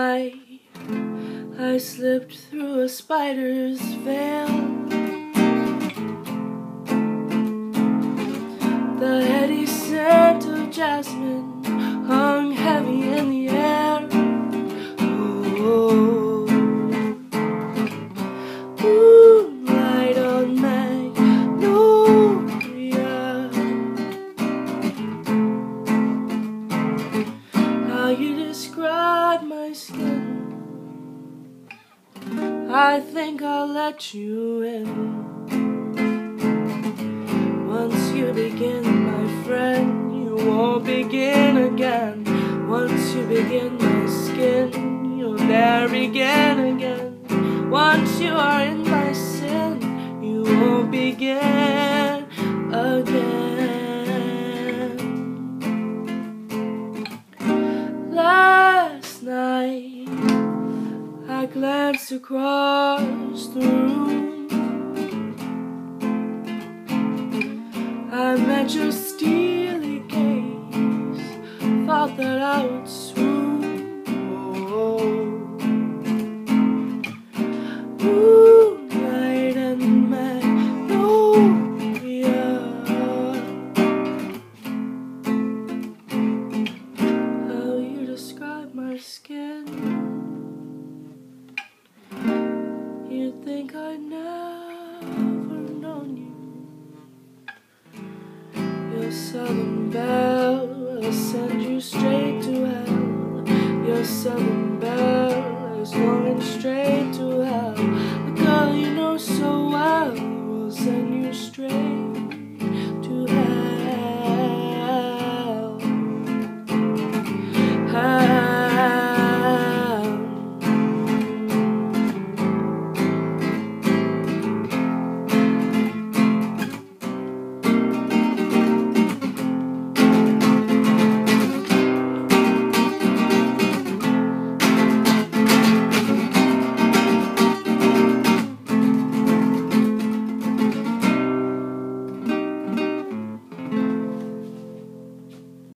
night I slipped through a spider's veil. The heady scent of jasmine hung heavy in the air. Oh, moonlight on magnolia. How you describe my skin, I think I'll let you in. Once you begin, my friend, you won't begin again. Once you begin my skin, you'll never begin again. Once you are in my sin, you won't begin again. Last night I glanced across the room. I met your steely gaze, thought that I would swoon. Oh, moonlight and magnolia. How you describe my skin, you'd think I'd never known you. Your southern belle will send you straight to hell. Your southern belle is going straight to hell. The girl you know so well will send you straight